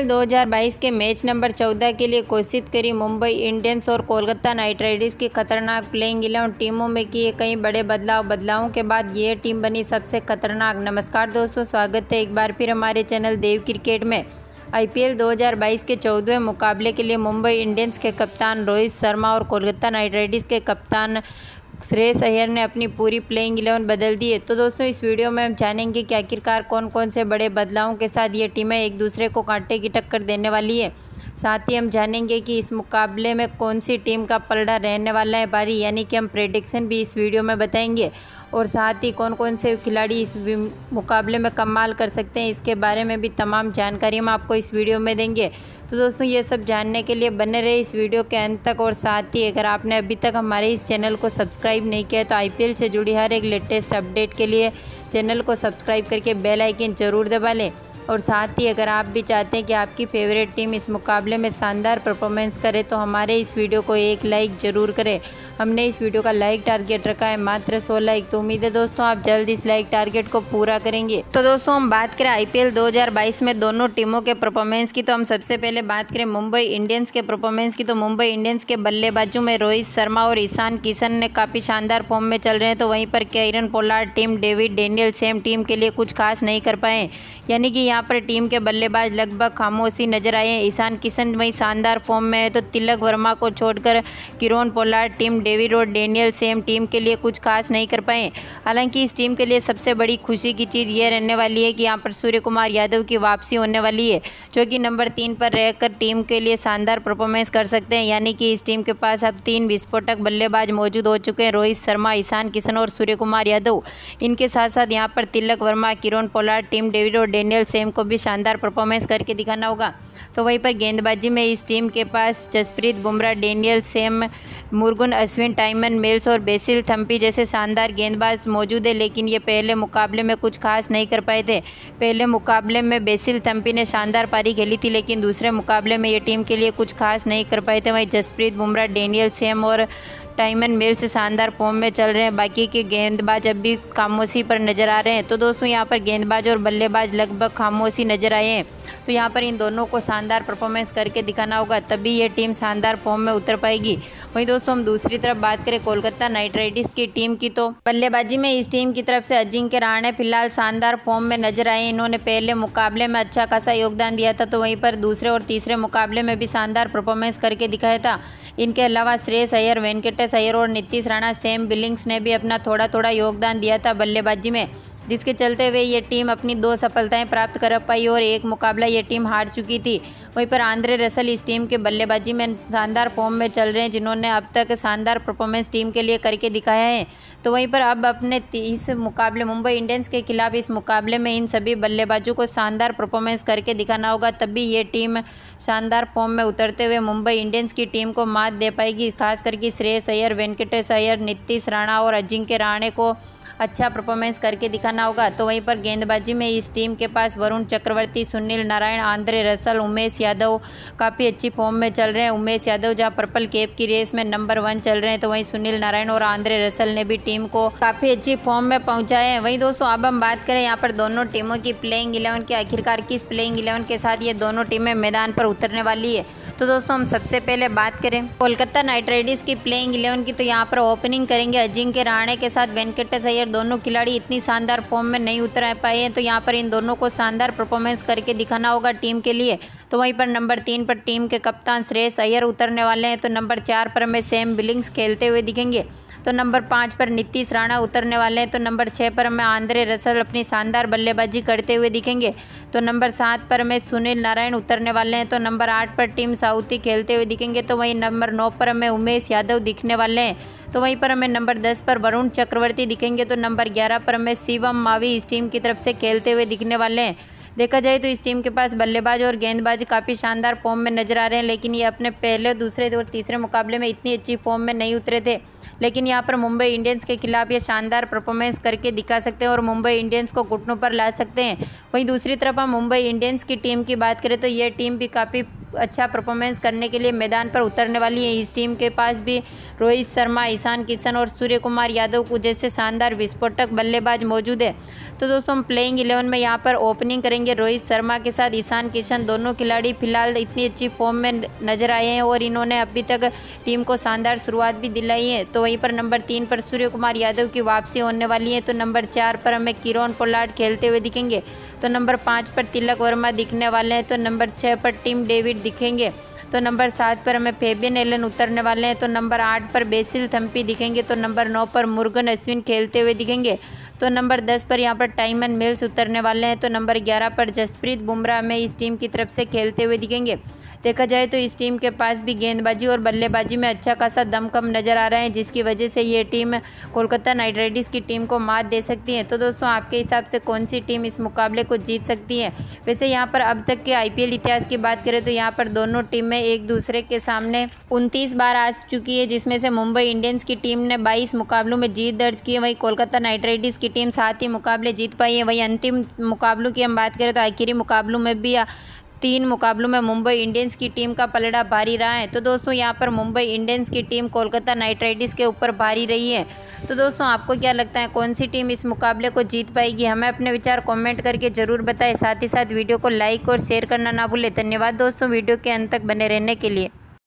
IPL 2022 के match number 14 के लिए घोषित करी मुंबई इंडियंस और कोलकाता नाइट राइडर्स की खतरनाक प्लेइंग 11 टीमों में किए कई बड़े बदलावों के बाद ये टीम बनी सबसे खतरनाक। नमस्कार दोस्तों, स्वागत है एक बार फिर हमारे चैनल देव क्रिकेट में। आईपीएल 2022 के 14वें मुकाबले के लिए मुंबई इंडियंस के कप्तान रोहित शर्मा और कोलकाता नाइट राइडर्स के कप्तान श्रेयस अय्यर ने अपनी पूरी प्लेइंग 11 बदल दी है। तो दोस्तों इस वीडियो में हम जानेंगे कि आखिरकार कौन कौन से बड़े बदलावों के साथ ये टीमें एक दूसरे को कांटे की टक्कर देने वाली है। साथ ही हम जानेंगे कि इस मुकाबले में कौन सी टीम का पलड़ा रहने वाला है भारी, यानी कि हम प्रेडिक्शन भी इस वीडियो में बताएंगे। और साथ ही कौन कौन से खिलाड़ी इस मुकाबले में कमाल कर सकते हैं, इसके बारे में भी तमाम जानकारी हम आपको इस वीडियो में देंगे। तो दोस्तों ये सब जानने के लिए बने रहे इस वीडियो के अंत तक। और साथ ही अगर आपने अभी तक हमारे इस चैनल को सब्सक्राइब नहीं किया तो आईपीएल से जुड़ी हर एक लेटेस्ट अपडेट के लिए चैनल को सब्सक्राइब करके बेल आइकन ज़रूर दबा लें। और साथ ही अगर आप भी चाहते हैं कि आपकी फेवरेट टीम इस मुकाबले में शानदार परफॉर्मेंस करे तो हमारे इस वीडियो को एक लाइक ज़रूर करें। हमने इस वीडियो का लाइक टारगेट रखा है मात्र 100 लाइक, तो उम्मीद है दोस्तों आप जल्द इस लाइक टारगेट को पूरा करेंगे। तो दोस्तों हम बात करें आईपीएल 2022 में दोनों टीमों के परफॉर्मेंस की, तो हम सबसे पहले बात करें मुंबई इंडियंस के परफॉर्मेंस की। तो मुंबई इंडियंस के बल्लेबाजों में रोहित शर्मा और ईशान किशन ने काफ़ी शानदार फॉर्म में चल रहे हैं। तो वहीं पर Kieron Pollard, Tim David, Daniel Sams team के लिए कुछ खास नहीं कर पाए, यानी कि यहाँ पर टीम के बल्लेबाज लगभग खामोशी नजर आए हैं। ईशान किशन वहीं शानदार फॉर्म में है, तो तिलक वर्मा को छोड़कर किरण पोलार्ड, टिम डेविड और डेनियल सेम टीम के लिए कुछ खास नहीं कर पाए। हालांकि इस टीम के लिए सबसे बड़ी खुशी की चीज़ ये रहने वाली है कि यहाँ पर सूर्य कुमार यादव की वापसी होने वाली है, जो कि नंबर 3 पर रहकर टीम के लिए शानदार परफॉर्मेंस कर सकते हैं। यानी कि इस टीम के पास अब 3 विस्फोटक बल्लेबाज मौजूद हो चुके हैं, रोहित शर्मा, ईशान किशन और सूर्य कुमार यादव। इनके साथ साथ यहाँ पर Tilak Varma, Kieron Pollard, Tim David और डेनियल सेम को भी शानदार परफॉर्मेंस करके दिखाना होगा। तो वहीं पर गेंदबाजी में इस टीम के पास Jasprit Bumrah, Daniel Sams, Murugan Ashwin, Tymal Mills और बेसिल थम्पी जैसे शानदार गेंदबाज मौजूद है, लेकिन ये पहले मुकाबले में कुछ खास नहीं कर पाए थे। पहले मुकाबले में बेसिल थम्पी ने शानदार पारी खेली थी, लेकिन दूसरे मुकाबले में ये टीम के लिए कुछ खास नहीं कर पाए थे। वहीं जसप्रीत बुमराह, डेनियल सेम और टाइमन मिल्स शानदार फॉर्म में चल रहे हैं, बाकी के गेंदबाज अब भी खामोशी पर नजर आ रहे हैं। तो दोस्तों यहाँ पर गेंदबाज और बल्लेबाज लगभग खामोशी नजर आए हैं, तो यहाँ पर इन दोनों को शानदार परफॉर्मेंस करके दिखाना होगा, तभी ये टीम शानदार फॉर्म में उतर पाएगी। वहीं दोस्तों हम दूसरी तरफ बात करें कोलकाता नाइट राइडर्स की टीम की, तो बल्लेबाजी में इस टीम की तरफ से अजिंक्य रहाणे फिलहाल शानदार फॉर्म में नजर आए। इन्होंने पहले मुकाबले में अच्छा खासा योगदान दिया था, तो वहीं पर दूसरे और तीसरे मुकाबले में भी शानदार परफॉर्मेंस करके दिखाया था। इनके अलावा श्रेयस अय्यर, वेंकटेश अय्यर और नीतीश राणा, सैम बिलिंग्स ने भी अपना थोड़ा थोड़ा योगदान दिया था बल्लेबाजी में, जिसके चलते हुए ये टीम अपनी 2 सफलताएं प्राप्त कर पाई और एक मुकाबला ये टीम हार चुकी थी। वहीं पर आंद्रे रसल इस टीम के बल्लेबाजी में शानदार फॉर्म में चल रहे हैं, जिन्होंने अब तक शानदार परफॉर्मेंस टीम के लिए करके दिखाया है। तो वहीं पर अब अपने इस मुकाबले मुंबई इंडियंस के खिलाफ इस मुकाबले में इन सभी बल्लेबाजों को शानदार परफॉर्मेंस करके दिखाना होगा, तभी ये टीम शानदार फॉर्म में उतरते हुए मुंबई इंडियंस की टीम को मात दे पाएगी। खास करके श्रेयस अय्यर, वेंकटेश अय्यर, नीतीश राणा और अजिंक्य रहाणे को अच्छा परफॉर्मेंस करके दिखाना होगा। तो वहीं पर गेंदबाजी में इस टीम के पास Varun Chakravarthy, Sunil Narine, Andre Russell, Umesh Yadav काफ़ी अच्छी फॉर्म में चल रहे हैं। उमेश यादव जहां पर्पल कैप की रेस में नंबर 1 चल रहे हैं, तो वहीं सुनील नारायण और आंद्रे रसल ने भी टीम को काफ़ी अच्छी फॉर्म में पहुंचाए हैं। वहीं दोस्तों अब हम बात करें यहाँ पर दोनों टीमों की प्लेइंग 11 की, आखिरकार किस प्लेइंग 11 के साथ ये दोनों टीमें मैदान पर उतरने वाली है। तो दोस्तों हम सबसे पहले बात करें कोलकाता नाइट राइडर्स की प्लेइंग 11 की, तो यहाँ पर ओपनिंग करेंगे अजिंक्य रहाणे के साथ वेंकटेश अय्यर। दोनों खिलाड़ी इतनी शानदार फॉर्म में नहीं उतर पाए हैं, तो यहाँ पर इन दोनों को शानदार परफॉर्मेंस करके दिखाना होगा टीम के लिए। तो वहीं पर नंबर 3 पर टीम के कप्तान श्रेयस अय्यर उतरने वाले हैं, तो नंबर 4 पर हमें सैम बिलिंग्स खेलते हुए दिखेंगे। तो नंबर 5 पर नीतीश राणा उतरने वाले हैं, तो नंबर 6 पर हमें आंद्रे रसल अपनी शानदार बल्लेबाजी करते हुए दिखेंगे। तो नंबर 7 पर हमें सुनील नारायण उतरने वाले हैं, तो नंबर 8 पर टीम साउथी खेलते हुए दिखेंगे। तो वहीं नंबर 9 पर हमें उमेश यादव दिखने वाले हैं, तो वहीं पर हमें नंबर 10 पर वरुण चक्रवर्ती दिखेंगे। तो नंबर 11 पर हमें शिवम मावी इस टीम की तरफ से खेलते हुए दिखने वाले हैं। देखा जाए तो इस टीम के पास बल्लेबाज और गेंदबाज काफ़ी शानदार फॉर्म में नजर आ रहे हैं, लेकिन ये अपने पहले, दूसरे और तीसरे मुकाबले में इतनी अच्छी फॉर्म में नहीं उतरे थे। लेकिन यहाँ पर मुंबई इंडियंस के खिलाफ ये शानदार परफॉर्मेंस करके दिखा सकते हैं और मुंबई इंडियंस को घुटनों पर ला सकते हैं। वहीं दूसरी तरफ हम मुंबई इंडियंस की टीम की बात करें तो ये टीम भी काफ़ी अच्छा परफॉर्मेंस करने के लिए मैदान पर उतरने वाली है। इस टीम के पास भी रोहित शर्मा, ईशान किशन और सूर्य कुमार यादव को जैसे शानदार विस्फोटक बल्लेबाज मौजूद है। तो दोस्तों हम प्लेइंग 11 में यहाँ पर ओपनिंग करेंगे रोहित शर्मा के साथ ईशान किशन। दोनों खिलाड़ी फिलहाल इतनी अच्छी फॉर्म में नजर आए हैं और इन्होंने अभी तक टीम को शानदार शुरुआत भी दिलाई है। तो वहीं पर नंबर 3 पर सूर्य कुमार यादव की वापसी होने वाली है। तो नंबर 4 पर हमें किरण पोलार्ड खेलते हुए दिखेंगे। तो नंबर 5 पर तिलक वर्मा दिखने वाले हैं। तो नंबर 6 पर टिम डेविड दिखेंगे। तो नंबर 7 पर हमें फेबियन एलन उतरने वाले हैं। तो नंबर 8 पर बेसिल थम्पी दिखेंगे। तो नंबर 9 पर मुरुगन अश्विन खेलते हुए दिखेंगे। तो नंबर 10 पर यहाँ पर टाइमन मिल्स उतरने वाले हैं। तो नंबर 11 पर जसप्रीत बुमराह में इस टीम की तरफ से खेलते हुए दिखेंगे। देखा जाए तो इस टीम के पास भी गेंदबाजी और बल्लेबाजी में अच्छा खासा दमखम नज़र आ रहा है, जिसकी वजह से ये टीम कोलकाता नाइट राइडर्स की टीम को मात दे सकती है। तो दोस्तों आपके हिसाब से कौन सी टीम इस मुकाबले को जीत सकती है? वैसे यहाँ पर अब तक के IPL इतिहास की बात करें तो यहाँ पर दोनों टीमें एक दूसरे के सामने 29 बार आ चुकी है, जिसमें से मुंबई इंडियंस की टीम ने 22 मुकाबलों में जीत दर्ज की है। वहीं कोलकाता नाइट राइडर्स की टीम 7 ही मुकाबले जीत पाई है। वहीं अंतिम मुकाबलों की हम बात करें तो आखिरी मुकाबलों में भी 3 मुकाबलों में मुंबई इंडियंस की टीम का पलड़ा भारी रहा है। तो दोस्तों यहाँ पर मुंबई इंडियंस की टीम कोलकाता नाइट राइडर्स के ऊपर भारी रही है। तो दोस्तों आपको क्या लगता है कौन सी टीम इस मुकाबले को जीत पाएगी? हमें अपने विचार कमेंट करके ज़रूर बताएं। साथ ही साथ वीडियो को लाइक और शेयर करना ना भूलें। धन्यवाद दोस्तों वीडियो के अंत तक बने रहने के लिए।